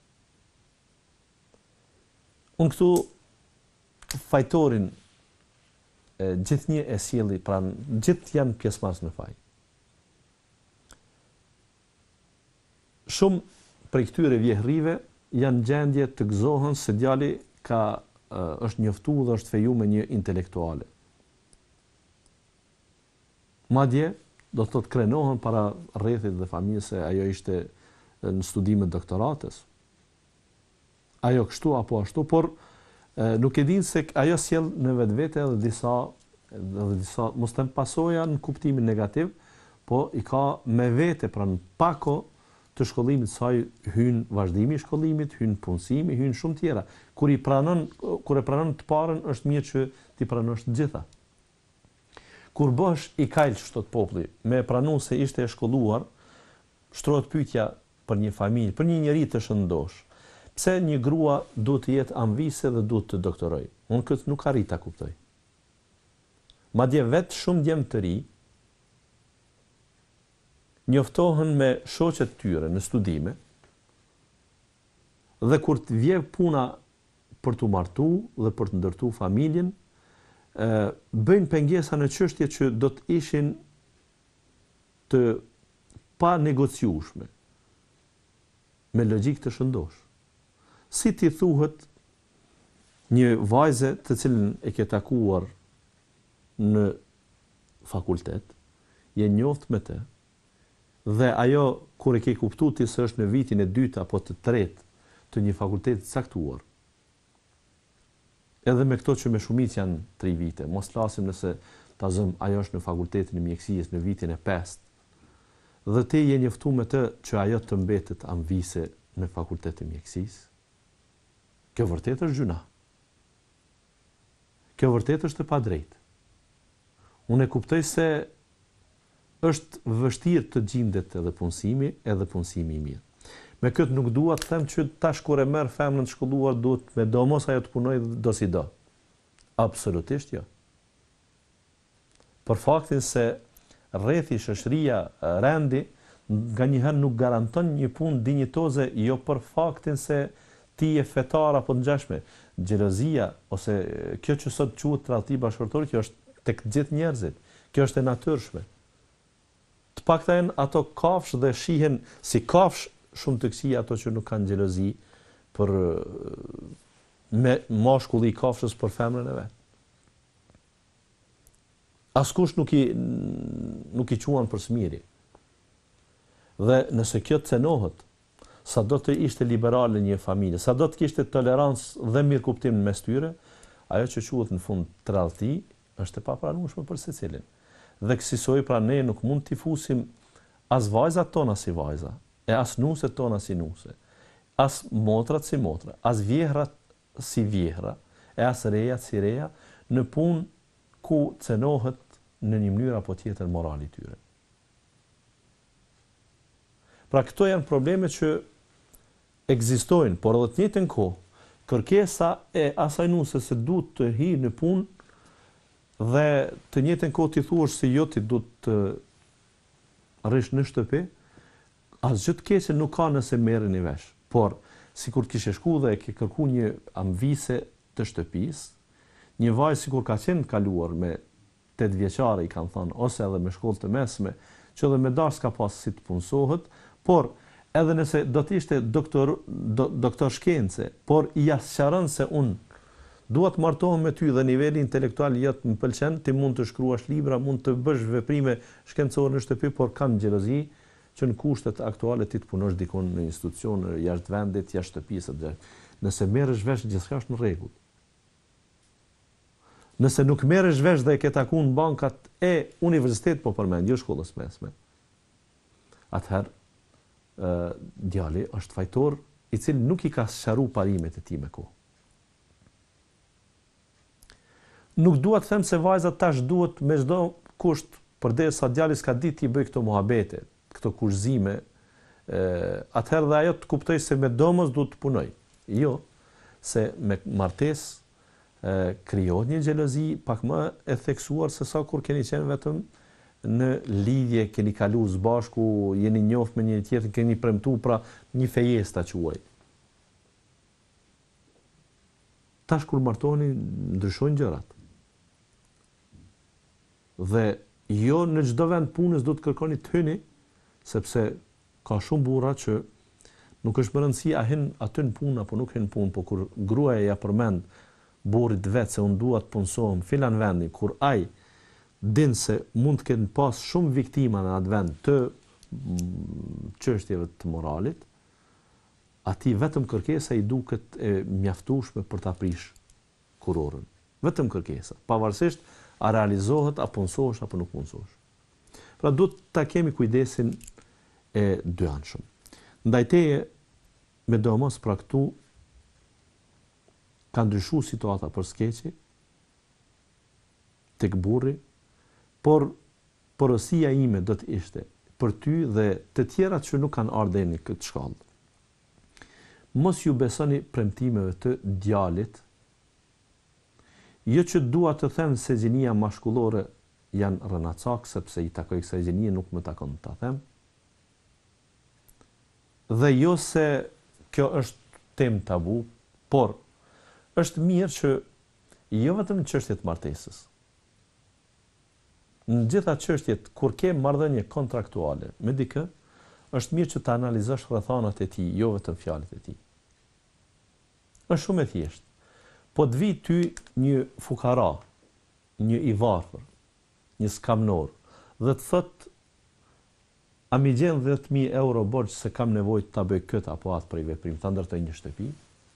Unë këtu fajtorin gjithnjë e sjelli pranë, gjithë janë pjesëmarrës në faj. Shumë prej këtyre vjehrive janë gjendje të gëzohen se djali është njoftuar dhe është fejuar me një intelektuale. Madje do të thotë krenohen para rrethit dhe familjes se ajo ishte në studime doktorates. Ajo kështu apo ashtu, por nuk e din se ajo sjell në vetvete edhe disa mos të pasoja në kuptimin negativ, po i ka me vete pra në pako të shkollimit saj hyn vazhdimi i shkollimit, hyn punësimi, hyn shumë tjera. Kur e pranon të parën është mirë që ti pranosh të gjitha. Kur bësh i kajl çdo populli, me pranu se ishte e shkolluar, shtrohet pyetja për një familje, për një njerëz të shëndosh. Pse një grua duhet të jetë anvise dhe duhet të doktoroj? Unë këtë nuk arrit ta kuptoj. Madje vetë shumë djemë të ri njoftohen me shoqet tyre në studime dhe kur të vjen puna për të martu dhe për të ndërtu familjen, bëjnë pengesa në çështje që do të ishin të pa negociueshme me logjik të shëndosh. Si ti thuhet një vajze të cilën e ke takuar në fakultet, je njoft me të, dhe ajo, kur e ke kuptu ti se është në vitin e dytë apo të tretë të një fakultetit saktuar, edhe me këto që me shumic janë 3 vite, mos flasim nëse ta zëm ajo është në fakultetin e mjekësisë në vitin e 5, dhe ti je njoftu me të që ajo të mbetet anvise në fakultetin e mjekësisë, kjo vërtet është gjuna. Kjo vërtet është e padrejtë. Unë e kuptoj se është vështirë të gjendet edhe punësimi i mirë. Me këtë nuk dua të them që tash kur e merr femrën të shkolluar duhet me domos ajo të punojë do si do. Absolutisht jo. Për faktin se rrethi shoqëria rendi nganjëherë nuk garanton një punë dinjitoze, jo për faktin se ti je fetar apo ngjashme. Xhelozia ose kjo që sot quhet tradhti bashkëtorë, kjo është tek gjithë njerëzit. Kjo është e natyrshme. Të paktën ato kafsh dhe shihen si kafsh shumë të këqij ato që nuk kanë xhelozi për me mashkulli i kafshës për femrën e vet. Askush nuk i quan për smiri. Dhe nëse kjo të cenohet, sa do të ishte liberale një familje, sa do të kishte tolerancë dhe mirëkuptim mes tyre, ajo që quhet në fund tradhti është e papranueshme për secilin. Dhe kësaj pra ne nuk mund t'i fusim as vajzat tona si vajza, e as nuset tona si nuse, as motrat si motra, as vjehrat si vjehra, e as rejat si reja, në punë ku cenohet në një mënyrë apo tjetër morali tyre. Pra këto janë probleme që ekzistojnë, por edhe të njëjtën kohë, kërkesa e asaj nuse se duhet të hijë në punë dhe të njëjtën kohë ti thuash se jo ti duhet të rrish në shtëpi, asgjë të keqe nuk ka nëse merreni vesh. Por sikur kishe shku dhe e ke kërku një amvise të shtëpisë, një vajzë sikur ka qenë kaluar me 8 vjeçare i kanë thënë, ose edhe me shkollë të mesme, që edhe me dash s'ka pas si të punësohet, por edhe nëse do të ishte doktor shkence, por i jashtëron se unë dua të martohem me ty dhe niveli intelektual jot më pëlqen, ti mund të shkruash libra, mund të bësh veprime shkencore në shtëpi, por kam xhelozi që në kushtet aktuale ti të punosh dikon në institucion, jashtë vendit, jashtë shtëpisë. Nëse merresh vesh gjithçka është në rregull. Nëse nuk merresh vesh dhe e ke taku në bankat e universitetit, po përmend, jo shkollës mesme, atëherë djali është fajtor i cili nuk i ka sqaruar parimet e tij me kohë. Nuk dua të them se vajza tash duhet me çdo kusht, përderisa djali s'ka ditë i bëj këto muhabete, këto kurzime, atëherë dhe ajo të kuptoj se me domos duhet të punoj. Jo, se me martesë krijohet një xhelozi pak më e theksuar se sa kur keni qenë vetëm në lidhje, keni kalu së bashku, jeni njoft me një tjetrin, keni premtuar pra një fejesta quaj. Tash kur martoheni ndryshojnë gjërat. Dhe jo në çdo vend punës do të kërkoni të hyni, sepse ka shumë burra që nuk është më rëndësi a hin aty në punë apo nuk hin punë, por kur gruaja ja përmend burrit vet se unë dua të punësohem filan vendi, kur ai din se mund të kenë pas shumë viktima në atë vend të çështjeve të moralit, atij vetëm kërkesa i duket e mjaftueshme për ta prish kurorën. Vetëm kërkesa, pavarësisht a realizohet, a punësohesh apo nuk punësohesh. Pra duhet ta kemi kujdesin e dyanshëm. Ndaj teje, me domos pra këtu ka ndryshuar situata për skeqi tek burri, por porosia ime do të ishte për ty dhe të tjerat që nuk kanë ardhur në këtë shkallë. Mos ju besoni premtimeve të djalit. Jo që dua të them se gjinia mashkullore janë rënacak, sepse i takoj kësaj gjinie, nuk më takon ta them. Dhe jo se kjo është temë tabu, por është mirë që jo vetëm në çështjet martesës. Në gjitha çështjet kur ke marrëdhënie kontraktuale me dikë, është mirë që ta analizosh rrethanat e tij, jo vetëm fjalët e tij. Është shumë e thjeshtë. Po të vi ty një fukara, një i varfër, një skamnor, dhe të thot, a mi gjen 10.000 euro borxh se kam nevojë ta bëj këtë apo atë për veprim, ta ndërtoj një shtëpi?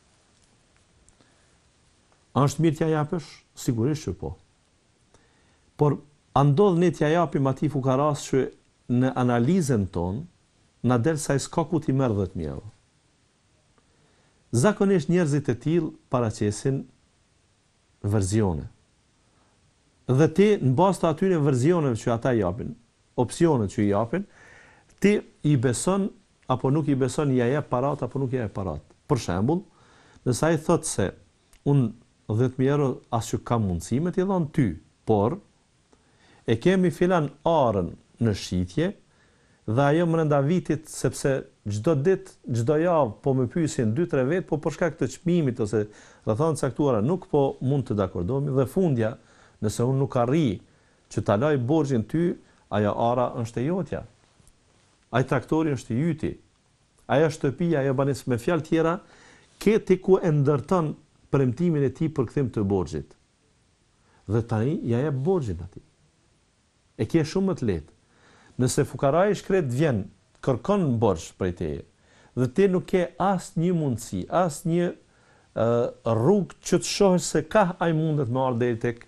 A është mirë t'ja japësh? Sigurisht që po. Por a ndodh ne t'ja japim atij fukaras që në analizën tonë na del sa s'ka ku t'i merr 10.000 euro. Zakonisht njerëzit e tillë paraqesin verzione. Dhe ti në bazë të atyre verzioneve që ata japin, opsionet që i japin, ti i beson apo nuk i beson, ja jep parat apo nuk ja jep parat. Për shembull, nëse ai thotë se unë 10.000 euro as që kam mundësi me t'i dhon ty, por e kemi filan arën në shitje dhe ajo brenda vitit, sepse çdo ditë, çdo javë po më pyesin 2-3 vet, po për shkak të çmimit ose rrethon caktuara nuk po mund të dakordohemi dhe fundja, nëse unë nuk arrij që ta laj borxhin ty, ajo ara është e jotja. Ai traktori është i yti. Ajo shtëpia, ajo banes me fjalë tjera, ke ti ku e ndërton premtimin e tij për kthim të borxhit. Dhe tani ja jep borxhin atij. E ke shumë më të lehtë. Nëse fukarai shkret vjen, kërkon borxh prej teje dhe ti nuk ke asë një mundësi, asë një rrugë që të shohësh se ka ai mundet me ardhur deri tek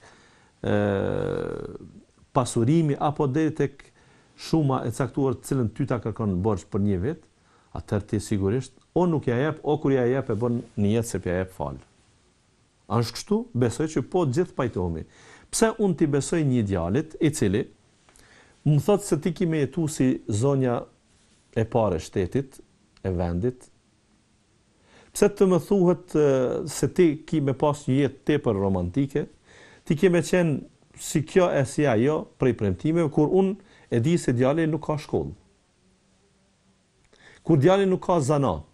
pasurimi apo deri tek shuma e caktuar të cilën ty ta kërkon borx për një vit, atëherë ti sigurisht o nuk ja jep, o kur ja jep e bën një jetë se ja jep fal. A është kështu? Besoj që po gjithë pajtohemi. Pse unë ti besoj një djalit i cili më thotë se ti ki me jetu si zonja e pare shtetit, e vendit, pse të më thuhet se ti ki me pas një jetë tepër romantike, ti ki me qenë si kjo e si ajo prej premtimeve, kur unë e di se djali nuk ka shkollë. Kur djali nuk ka zanat,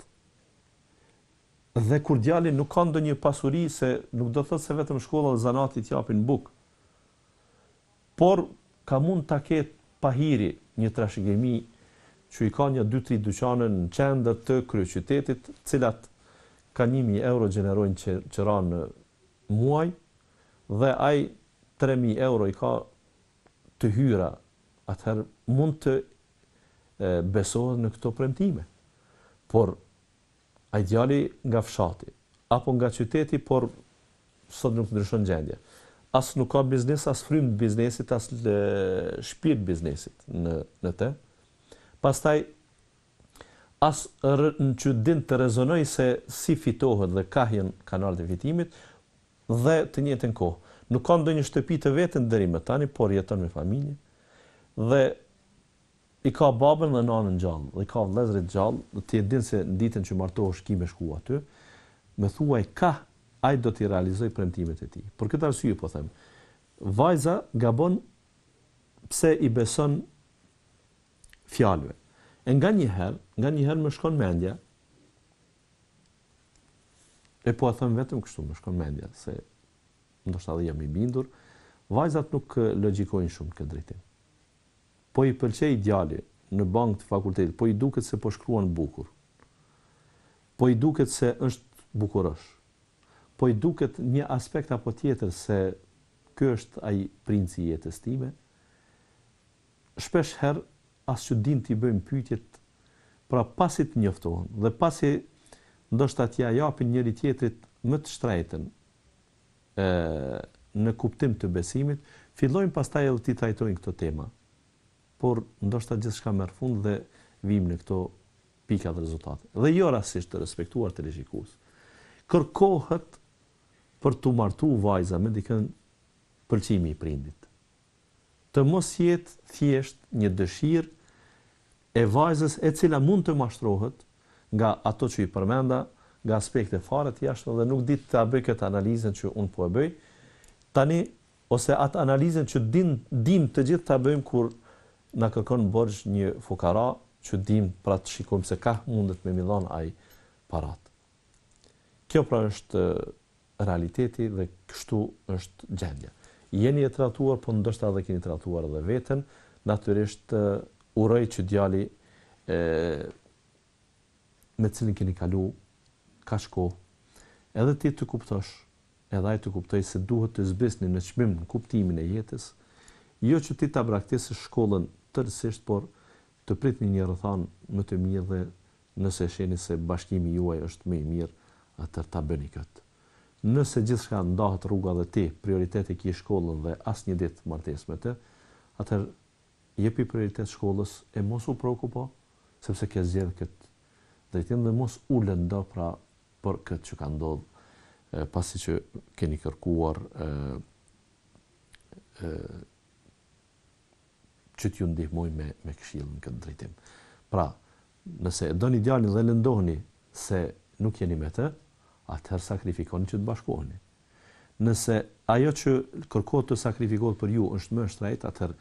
dhe kur djali nuk ka ndonjë pasuri, se nuk do thotë se vetëm shkolla dhe zanati t'japin bukë, por ka mund ta ketë pahiri një trashëgimi që i ka një 2-3 dyqane në qendër të kryeqytetit, cilat ka 1.000 euro gjenerojnë qëra në muaj, dhe ai 3.000 euro i ka të hyra, atëherë mund të besohet në këto premtime. Por ai djali nga fshati apo nga qyteti, por sot nuk ndryshon gjendja. As nuk ka biznes, as frym të biznesit, as shpirt biznesit në të. Pastaj as në që din të rezonoj se si fitohet dhe kahjen kanalët e fitimit, dhe të njëjtën kohë. Nuk ka ndonjë shtëpi të vetën deri më tani, por jeton me familje, dhe i ka babën dhe nanën gjallë, dhe i ka vëllezërit gjallë, dhe ti e din se në ditën që martohesh ki me shku aty, me thuaj ka ai do t'i realizoj premtimet e tij. Për këtë arsye po them, vajza gabon pse i beson fjalëve. E nga një herë më shkon mendja, e po a them vetëm kështu, më shkon mendja, se ndoshta edhe jam i bindur, vajzat nuk logjikojnë shumë këtë drejtim. Po i pëlqej djali në bankë të fakultetit, po i duket se po shkruan bukur, po i duket se është bukurosh, po i duket një aspekt apo tjetër se ky është ai princi i jetës time, shpesh herë as që din t'i bëjmë pyetjet, pra pasi të njoftohen dhe pasi ndoshta t'ja japin njëri tjetrit më të shtrejtën në kuptim të besimit, fillojnë pastaj edhe t'i trajtojnë këto tema. Por ndoshta gjithçka merr fund dhe vim në këto pika të rezultate. Dhe jo rastësisht të respektuar të shikues. Kërkohet për të martu vajza me dikën pëlqimi i prindit. Të mos jetë thjesht një dëshirë e vajzës e cila mund të mashtrohet nga ato që i përmenda, nga aspekte fare të jashtme, dhe nuk di ta bëj këtë analizën që unë po e bëj. Tani ose atë analizën që dim të gjithë ta bëjmë kur na kërkon borxh një fukara, që dim pra të shikojmë se ka mundet me milon ai parat. Kjo pra është realiteti dhe kështu është gjendja. Jeni e tratuar, po ndoshta edhe keni tratuar edhe veten, natyrisht uroj që djali me cilin keni kalu ka shko, edhe ti të kuptosh, edhe ai të kuptoj se duhet të zbesni në çmim në kuptimin e jetës, jo që ti ta braktisësh shkollën tërësisht, por të pritni një rrethan më të mirë, dhe nëse shihni se bashkimi juaj është më i mirë, atëherë ta bëni këtë. Nëse gjithçka ndahet rruga dhe ti prioriteti ki shkollën dhe asnjë ditë martesë me të, atëherë jepi prioritet shkollës e mos u prekupo, sepse ke zgjedhur këtë drejtim, dhe mos ulet ndo pra për këtë që ka ndodhur pasi që keni kërkuar që t'ju ndihmoj me këshill në këtë drejtim. Pra, nëse e doni djalin dhe lëndoheni se nuk jeni me të, atëherë sakrifikoni që të bashkoheni. Nëse ajo që kërkohet të sakrifikohet për ju është më e shtrejtë, atëherë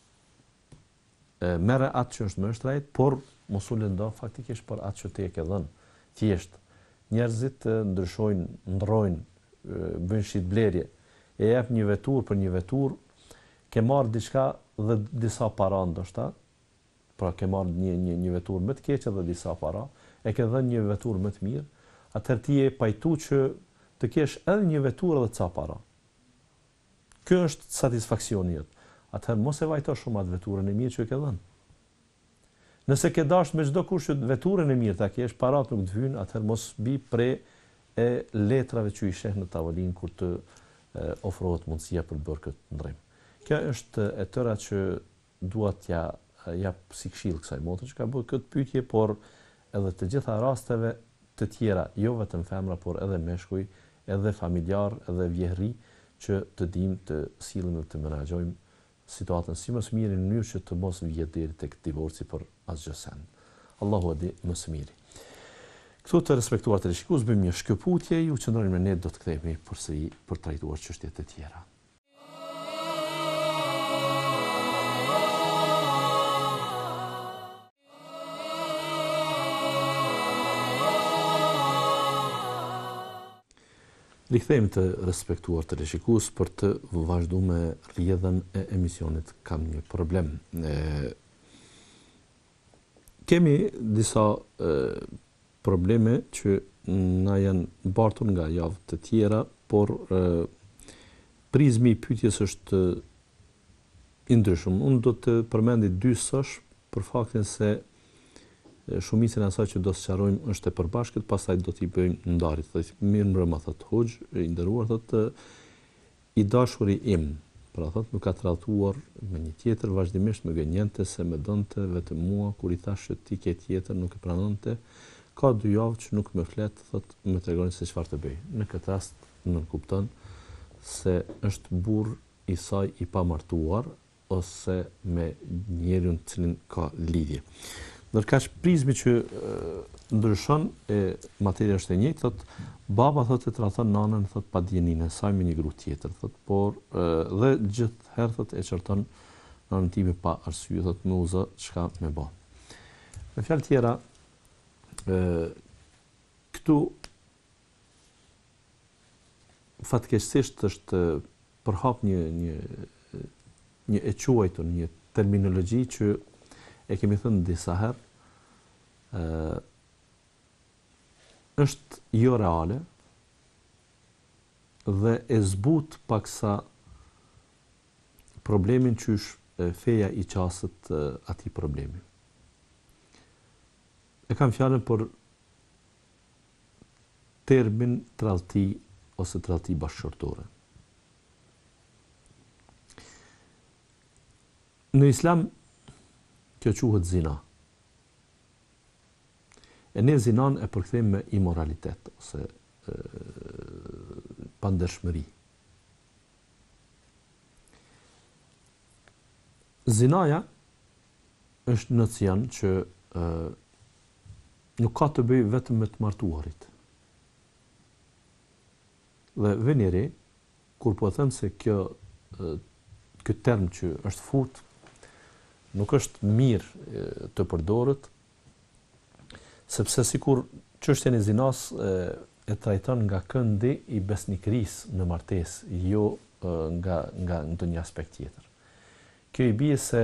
merre atë që është më e shtrejtë, por mos u lëndo faktikisht për atë që ti e ke dhënë. Thjesht njerëzit ndryshojnë, ndrojnë, bëjnë shitblerje, e jep një vetur për një vetur, ke marrë diçka dhe disa para ndoshta, pra ke marrë një vetur më të keqe dhe disa para, e ke dhënë një vetur më të mirë, atëherë ti je pajtu që të kesh edhe një vetur edhe ca para. Kjo është satisfaksioni jot. Atëherë mos e vajto shumë atë veturën e mirë që e ke dhënë. Nëse ke dash me çdo kush që veturën e mirë ta kesh, parat nuk të hyjnë, atëherë mos bi pre e letrave që i sheh në tavolinë kur të ofrohet mundësia për bërë këtë ndrim. Kjo është e tëra që dua t'ja jap si këshill kësaj motre që ka bërë këtë pyetje, por edhe të gjitha rasteve të tjera, jo vetëm femra, por edhe meshkuj, edhe familjar, edhe vjehri, që të dimë të sillim dhe të menaxhojmë situatën si më së miri në mënyrë që të mos vijë deri tek divorci për asgjë sen. Allahu e di më së miri. Këtu të respektuar të shikues, bëjmë një shkëputje, ju qëndroni me ne, do të kthehemi përsëri për trajtuar çështjet e tjera. Rikthehemi të respektuar të shikues për të vazhduar me rrjedhën e emisionit Kam një problem. Kemi disa probleme që na janë bartur nga javë të tjera, por prizmi i pyetjes është i ndryshëm. Unë do të përmendi dy sosh për faktin se shumicën e asaj që do të sqarojmë është e përbashkët, pastaj do t'i bëjmë ndarje. Mirëmbrëma, thot Hoxh, i nderuar, thot i dashuri im, pra thot nuk ka tradhtuar me një tjetër, vazhdimisht më gënjente se më donte vetëm mua, kur i thash që ti ke tjetër nuk e pranonte. Ka 2 javë që nuk më flet, thot më tregoni se çfarë të bëj. Në këtë rast nuk kupton se është burr i saj i pamartuar ose me njeriun të cilin ka lidhje. Ndërkaq prizmi që ndryshon e materia është e njëjtë, thot baba thot e tradhton nanën thot pa dijenin e saj me një grup tjetër, thot por dhe gjithherë thot e çorton nanën time pa arsye, thot më u zë çka më bë. Me fjalë tjera, këtu fatkeqësisht është përhap një e quajtur, një terminologji që e kemi thënë disa herë, është jo reale dhe e zbut paksa problemin që është feja i qasët atij problemi. E kam fjalën për termin tradhti ose tradhti bashkëshortore. Në Islam kjo quhet zina. E ne zinan e përkthejmë me imoralitet ose pandershmëri. Zinaja është nocion që nuk ka të bëjë vetëm me të martuarit. Dhe vjen re kur po them se ky term që është fut nuk është mirë të përdoret, sepse sikur çështjen e zinas e trajton nga këndi i besnikërisë në martesë, jo nga ndonjë aspekt tjetër. Kjo i bie se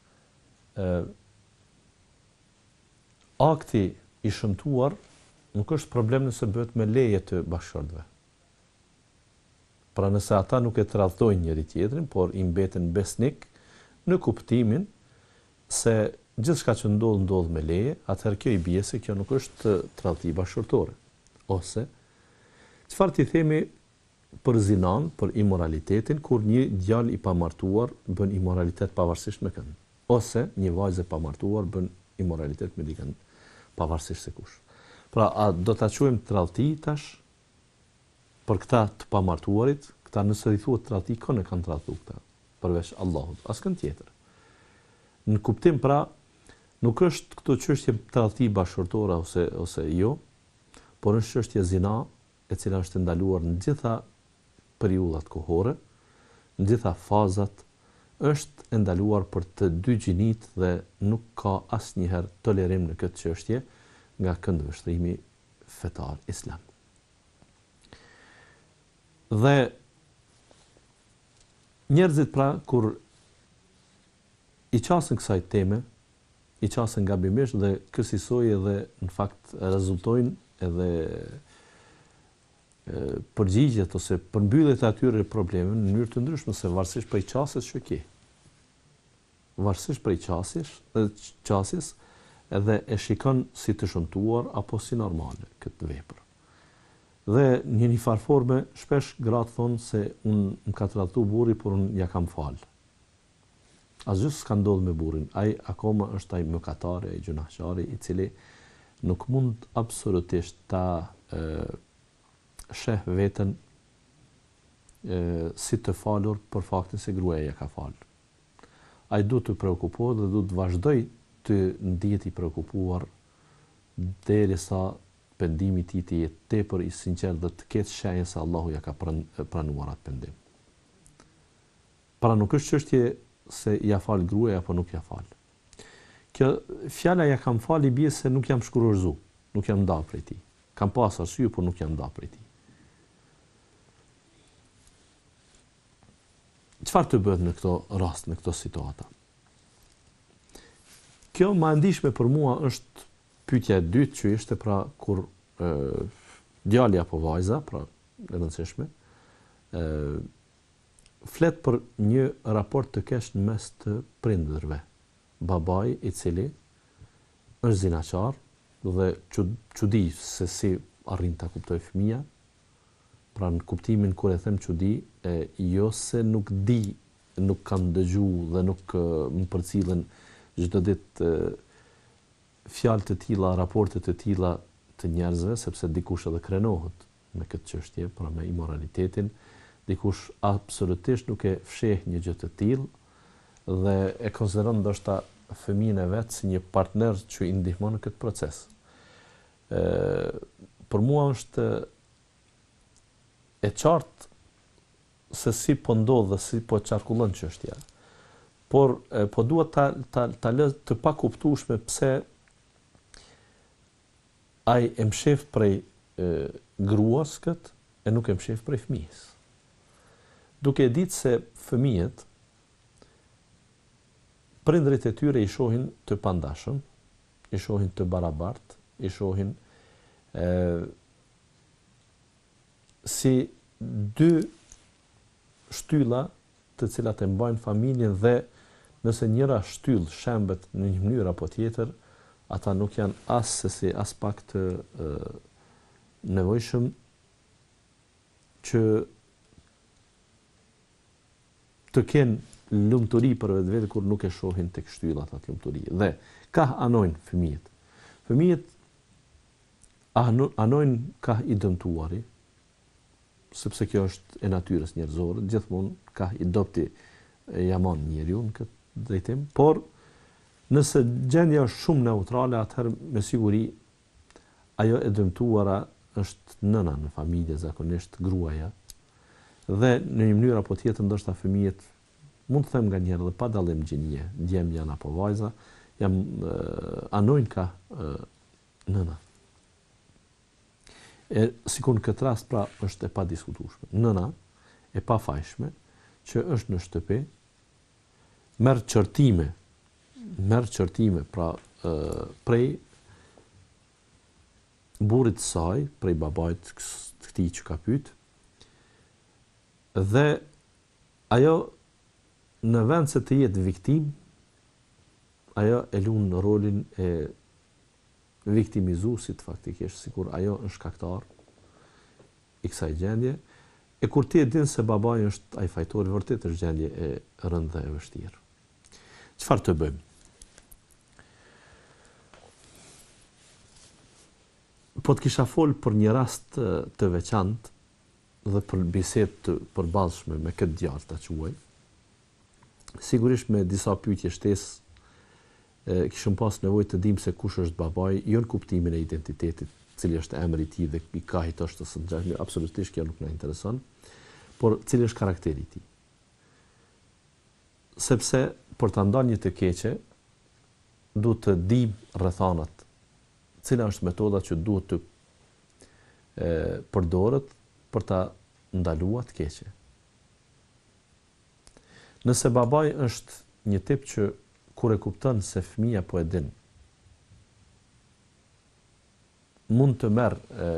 akti i shëmtuar nuk është problem nëse bëhet me leje të bashkëshortëve. Pra nëse ata nuk e tradhtojnë njëri tjetrin, por i mbeten besnik në kuptimin se gjithçka që ndodh me leje, atëherë kjo i bie se kjo nuk është tradhti bashkëshortore. Ose çfarë ti themi për zinan, për imoralitetin, kur një djalë i pamartuar bën imoralitet pavarësisht me kënd, ose një vajzë e pamartuar bën imoralitet me dikën pavarësisht se kush. Pra, a do ta quajmë tradhti tash për këta të pamartuarit? Këta nëse i thuhet tradhti, kënë kanë tradhtu këta, përveç Allahut, askën tjetër. Në kuptim pra, nuk është këto çështje tradhti bashkëshortore ose jo, por është çështje zina, e cila është ndaluar në gjitha periudhat kohore, në gjitha fazat, është ndaluar për të dy gjinit dhe nuk ka asnjëherë tolerim në këtë çështje nga këndvështrimi fetar islam. Dhe njerëzit pra kur i qasën kësaj teme, i qasën gabimisht dhe kësaj edhe në fakt rezultojnë edhe përgjigjet ose përmbylljet e atyre problemeve në mënyrë të ndryshme, se varësisht prej qasjes që ke. Varësisht prej qasjes, edhe e shikon si të shëmtuar apo si normale këtë vepër. Dhe një farforme shpesh gratë thonë se unë më ka tradhtu burri, por unë ja kam falë. Asgjë s'ka ndodhur me burrin. Ai akoma është ai mëkatari, ai gjunaqari i cili nuk mund absolutisht ta sheh veten si të falur për faktin se gruaja ja ka falë. Ai duhet të preokupohet dhe duhet të vazhdoj të ndihet i preokupuar derisa pendimi i tij të jetë tepër i sinqert dhe të ketë shenjë se Allahu ja ka pranuar atë pendim. Pra nuk është çështje se ja fal gruaja apo nuk ja fal. Kjo fjala ja kam fal i bie se nuk jam shkurorzu, nuk jam ndarë prej tij. Kam pas arsye, por nuk jam ndarë prej tij. Çfarë të bëhet në këto rast, në këto situata? Kjo më ndihme për mua është pyetja e dytë që ishte pra kur djali apo vajza, pra e rëndësishme, flet për një raport të keq në mes të prindërve. Babai i cili është zinaqar dhe çudi se si arrin ta kuptoj fëmia, pra në kuptimin kur e them çudi, jo se nuk di, nuk kam dëgjuar dhe nuk më përcillen çdo ditë fjalë të tilla, raporte të tilla të njerëzve, sepse dikush edhe krenohet me këtë çështje, pra me imoralitetin, dikush absolutisht nuk e fsheh një gjë të tillë dhe e konsideron ndoshta fëmijën e vet si një partner që i ndihmon në këtë proces. Për mua është e qartë se si po ndodh dhe si po qarkullon çështja. Por po duhet ta lë të pakuptueshme pse ai e mshef prej gruas këtë e nuk e mshef prej fëmijës. Duke ditë se fëmijët, prindrit e tyre i shohin të pandashëm, i shohin të barabartë, i shohin si dy shtylla të cilat e mbajnë familjen dhe nëse njëra shtyllë shembet në një mënyrë apo tjetër, ata nuk janë as pak të nevojshëm që të kenë lumturi për vetë kur nuk e shohin tek shtyllat atë lumturi. Dhe ka anojnë fëmijët. Fëmijët anojnë ka i dëmtuari, sepse kjo është e natyrës njerëzore, gjithmonë ka i dopti jamon njeriu në këtë drejtim, por nëse gjendja është shumë neutrale, atëherë me siguri ajo e dëmtuara është nëna në familje, zakonisht gruaja. Dhe në një mënyrë apo tjetër ndoshta fëmijët, mund të them nganjëherë dhe pa dallim gjinie, djem janë apo vajza, anojnë ka nëna. Sikur në këtë rast pra është e padiskutueshme. Nëna e pafajshme që është në shtëpi, merr çortime pra prej burrit të saj, prej babait të këtij që ka pyet, dhe ajo në vend se të jetë viktim, ajo e lun rolin e viktimizuesit faktikisht, sikur ajo është shkaktar i kësaj gjendje, e kur ti e din se babai është ai fajtori, vërtet është gjendje e rëndë dhe e vështirë. Çfarë të bëjmë? Po të kisha folë për një rast të veçantë dhe për bisedë të përballshme me këtë djalë ta quaj, sigurisht me disa pyetje shtesë, kishëm pas nevojë të dim se kush është babai, jo në kuptimin e identitetit, cili është emri i tij dhe i kahit është së ngjashme, absolutisht kjo nuk na intereson, por cili është karakteri i tij. Sepse për ta ndarë një të keqe, duhet të dim rrethanat, cila është metoda që duhet të përdoret për ta ndaluar të keqe. Nëse babai është një tip që kur e kupton se fëmia po e din, mund të merr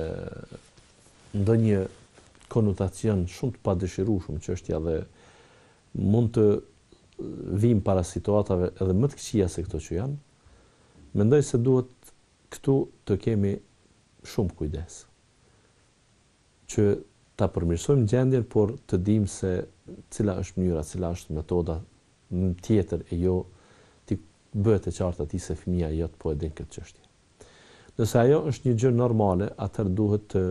ndonjë konotacion shumë të padëshirueshëm çështja dhe mund të vijmë para situatave edhe më të këqija se këto që janë, Mendoj se duhet këtu të kemi shumë kujdes. Që ta përmirësojmë gjendjen, por të dimë se cila është mënyra, cila është metoda tjetër e jo ti bëhet e qartë atij se fëmia jot po e din këtë çështje. Nëse ajo është një gjë normale, atëherë duhet të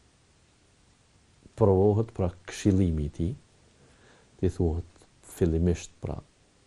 provohet pra këshillimi i tij, ti thuhet fillimisht pra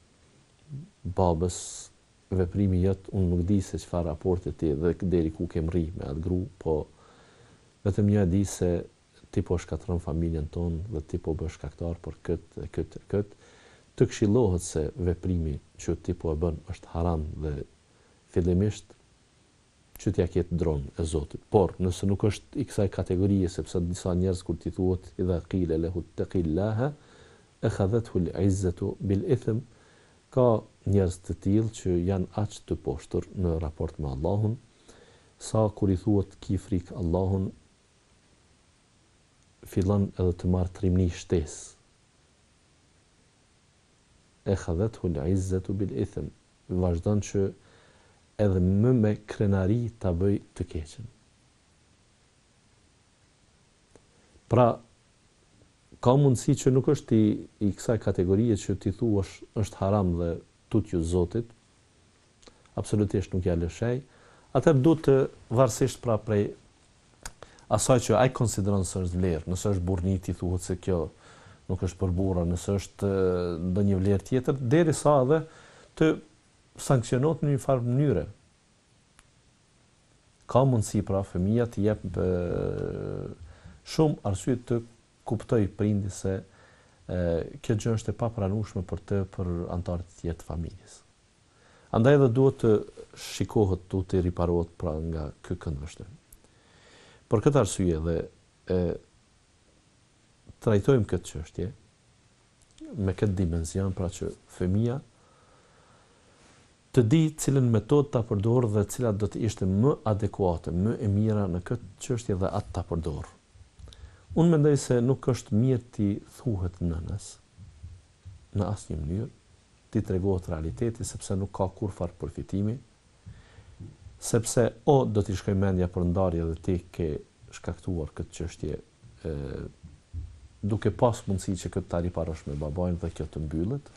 babës veprimi jot, unë nuk di se çfarë raporti ti dhe deri ku ke rri me atë gru, po vetëm një e di se ti po shkatron familjen tonë dhe ti po bësh shkaktar për këtë, të këshillohet se veprimi që ti po e bën është haram dhe fillimisht që t'ja ketë dronë e Zotit. Por nëse nuk është i kësaj kategorie, sepse disa njerëz kur ti thuhet idha qila lahu taqillaha akhadhathu al-izzatu bil-ithm, ka njerëz të tillë që janë aq të poshtur në raport me Allahun, sa kur i thuhet ki frikë Allahun, fillon edhe të marrë trimni shtesë. Akhadhathu al-izzatu bil-ithm, vazhdon që edhe më me krenari ta bëj të keqen. Pra, ka mundësi që nuk është i kësaj kategorie që ti thuash është haram dhe tutju Zotit, absolutisht nuk ja lëshej, atëherë duhet të varësisht pra prej asaj që ai konsideron se është vlerë, nëse është burrnit i thuhet se kjo nuk është për burra, nëse është ndonjë vlerë tjetër, derisa edhe të sankcionohet në një farë mënyre. Ka mundësi pra fëmia të jep shumë arsye të kuptoj prindi se kjo gjë është e papranueshme për të për anëtarët e tjerë të familjes. Andaj edhe duhet të shikohet, duhet të riparohet pra nga ky këndvështrim. Për këtë arsye dhe trajtojmë këtë çështje me këtë dimension, pra që fëmia të di cilën metodë ta përdor dhe cilat do të ishte më adekuate, më e mira në këtë çështje dhe atë ta përdor. Unë mendoj se nuk është mirë ti thuhet nënës në asnjë mënyrë, ti tregohet realiteti sepse nuk ka kurfar përfitimi, sepse o do t'i shkoj mendja për ndarje dhe ti ke shkaktuar këtë çështje duke pas mundësi që këtë ta riparosh me babain dhe kjo të mbyllet,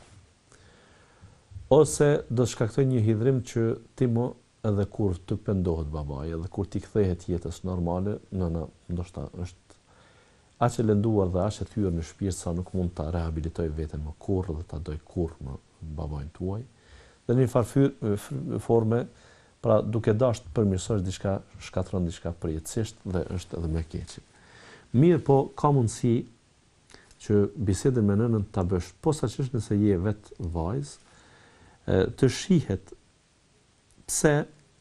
ose do të shkaktoj një hidhrim që ti mo edhe kur të pendohet babai, edhe kur ti kthehet jetës normale, nëna ndoshta është aq e lënduar dhe aq e thyer në shpirt sa nuk mund ta rehabilitoj veten më kurrë dhe ta doj kurrë më babain tuaj. Dhe në një farë forme, pra duke dashur të përmirësosh diçka, shkatron diçka përjetësisht dhe është edhe më keq. Mirë, po ka mundësi që bisedën me nënën ta bësh, posaçërisht nëse je vet vajzë, të shihet pse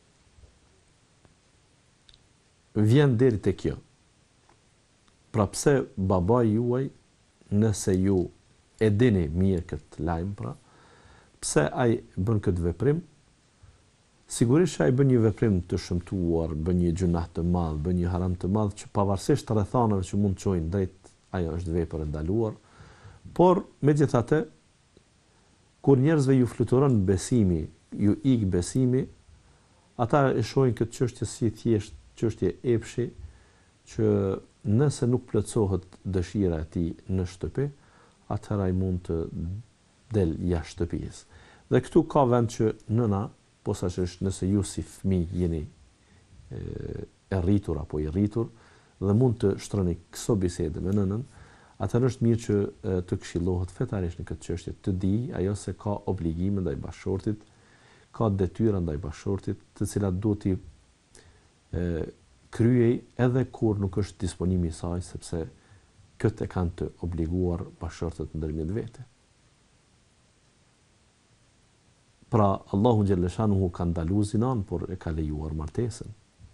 vjen deri te kjo. Pra pse babai juaj, nëse ju e dini mirë këtë lajm, pra pse ai bën këtë veprim, sigurisht ai bën një veprim të shëmtuar, bën një gjunah të madh, bën një haram të madh që pavarësisht të rrethanave që mund të çojnë drejt, ajo është vepër e ndaluar, por megjithatë kur njerëzve ju fluturon besimi, ju ik besimi, ata e shohin këtë çështje si thjesht çështje epshi, që nëse nuk plotësohet dëshira e tij në shtëpi, atëherë ai mund të del jashtë shtëpisë. Dhe këtu ka vend që nëna, posaçërisht nëse ju si fëmijë jeni e rritur apo i rritur dhe mund të shtroni këso bisede me nënën, atëherë është mirë që të këshillohet fetarisht në këtë çështje, të di ajo se ka obligime ndaj bashkëshortit, ka detyra ndaj bashkëshortit, të cilat duhet t'i kryej edhe kur nuk është disponimi i saj, sepse këtë e kanë të obliguar bashkëshortët ndërmjet vete. Pra Allahu xhaleshanuhu ka ndaluar zinan, por e ka lejuar martesën.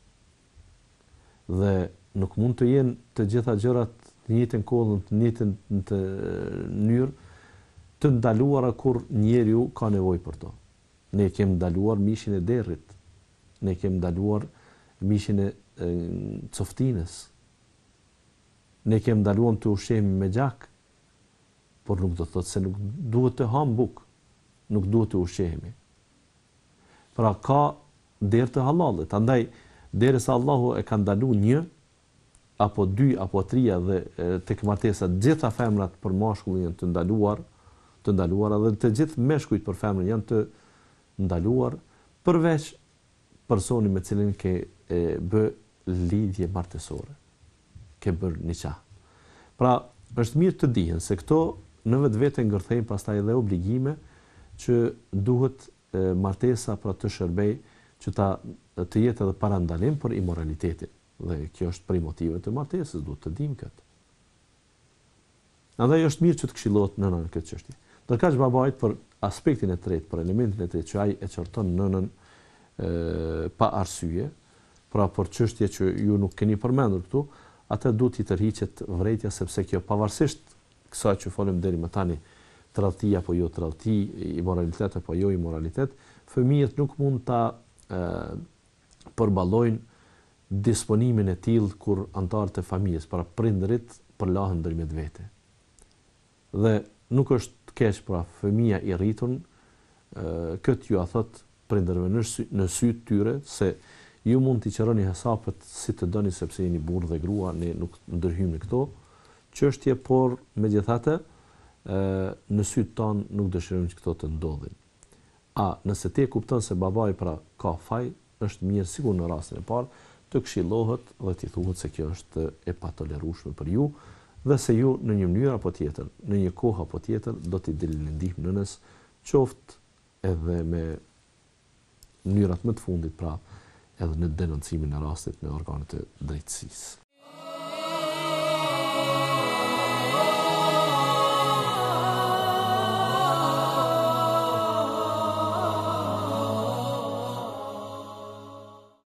Dhe nuk mund të jenë të gjitha gjërat në njëjtën kohë, në njëjtën mënyrë të ndaluara kur njeriu ka nevojë për to. Ne kemi ndaluar mishin e derrit, ne kemi ndaluar mishin e coftinës, ne kemi ndaluar të ushqehemi me gjak, por nuk do të thotë se nuk duhet të ham bukë, nuk duhet të ushqehemi. Pra ka derë të halalit. Andaj, derisa Allahu e ka ndalu 1 apo 2 apo 3 dhe tek martesa gjitha femrat për mashkullin janë të ndaluara dhe të gjithë meshkujt për femrën janë të ndaluar, përveç personi me cilin ke bë lidhje martesore, ke bërë nikah. Pra, është mirë të dihen se këto në vetvete ngërthejnë pastaj edhe obligime që duhet martesa pra të shërbej që të jetë edhe parandalim për imoralitetin. Dhe kjo është prej motive të martesës, duhet të dim këtë. Andaj është mirë që të këshillohet nëna në këtë çështje. Ndërkaq babait për aspektin e tretë, për elementin e tretë që ai e çorton nënën pa arsye, pra për çështje që ju nuk keni përmendur këtu, atë duhet i tërhiqet vërejtja sepse kjo pavarësisht kësaj që folëm deri më tani, tradhti apo jo tradhti, imoralitet apo jo imoralitet, fëmijët nuk mund ta përballojnë disponimin e tillë kur anëtarët e familjes, para prindërit përlahen ndërmjet vete. Dhe nuk është keq pra fëmia i rritur, këtë ju a thot prindërve në sy të tyre se ju mund t'i qëroni hesapet si të doni sepse jeni burrë dhe grua, ne nuk ndërhyjmë në këto çështje, por megjithatë në sy tonë nuk dëshirojmë që këto të ndodhin. Nëse ti e kupton se babai pra ka faj, është mirë sigur në rastin e parë të këshillohet dhe t'i thuhet se kjo është e patolerueshme për ju dhe se ju në një mënyrë apo tjetër, në një kohë apo tjetër do t'i dilni ndihmë nënës, qoftë edhe me mënyrat më të fundit, pra edhe në denoncimin e rastit në organet e drejtësisë.